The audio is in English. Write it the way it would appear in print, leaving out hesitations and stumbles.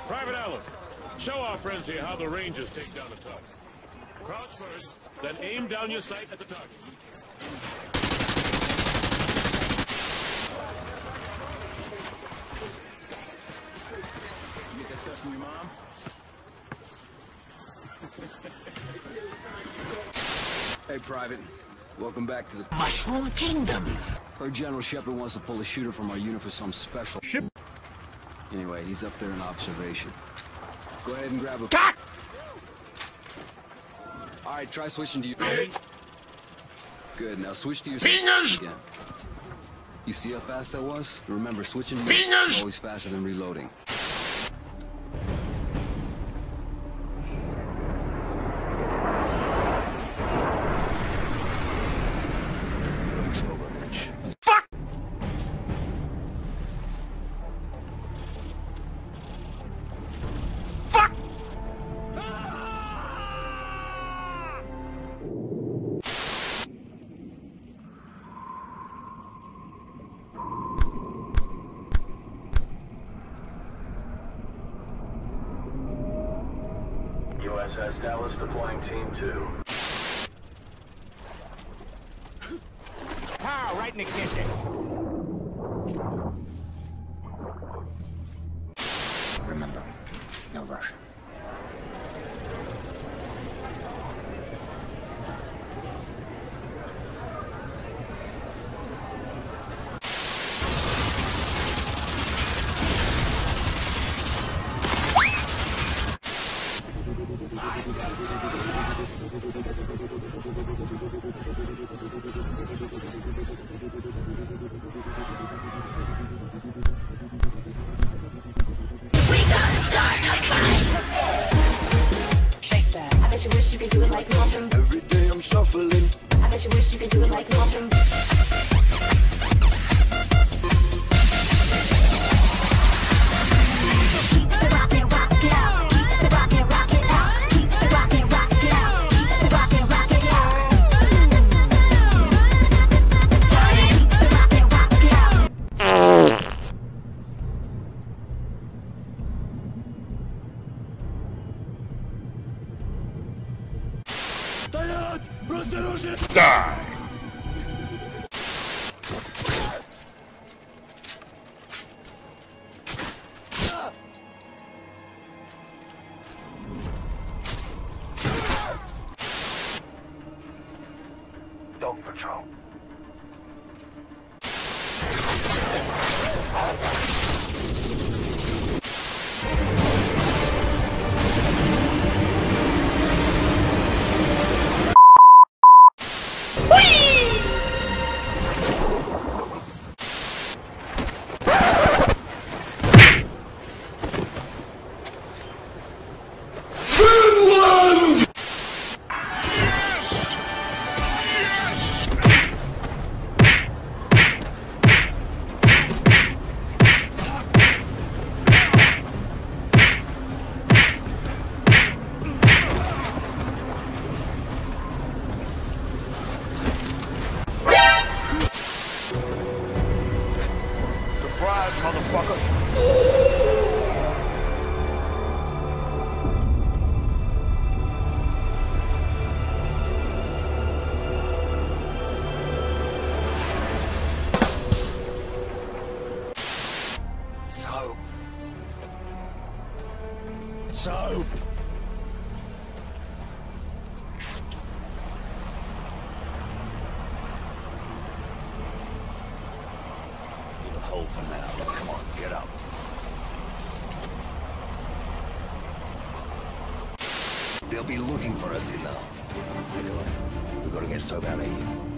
Private Allen, show our friends here how the Rangers take down a target. Crouch first, then aim down your sight at the target. You get that stuff from your mom? Hey, Private. Welcome back to the Mushroom Kingdom. Heard General Shepard wants to pull a shooter from our unit for some special ship. Anyway, he's up there in observation. Go ahead and grab a... God! Alright, try switching to you. Good, now switch to your... Fingers! Again. You see how fast that was? Remember, switching to Fingers! is always faster than reloading. Fuck! Fuck! USS Dallas deploying Team 2. Pow, right in the kitchen. Remember, no rush. Every day I'm shuffling. I bet you wish you could do it like nothing. Keep the rock and rock it out. Keep the rock and rock it out. Keep the rock and rock it out. Keep the rock and rock it out. Keep the rock and rock it out. Die! Dog Patrol. Surprise, motherfucker! Soap. Soap! Leave a hole for now. Come on, get up. They'll be looking for us, you know. Anyway, we gotta get soap out of here.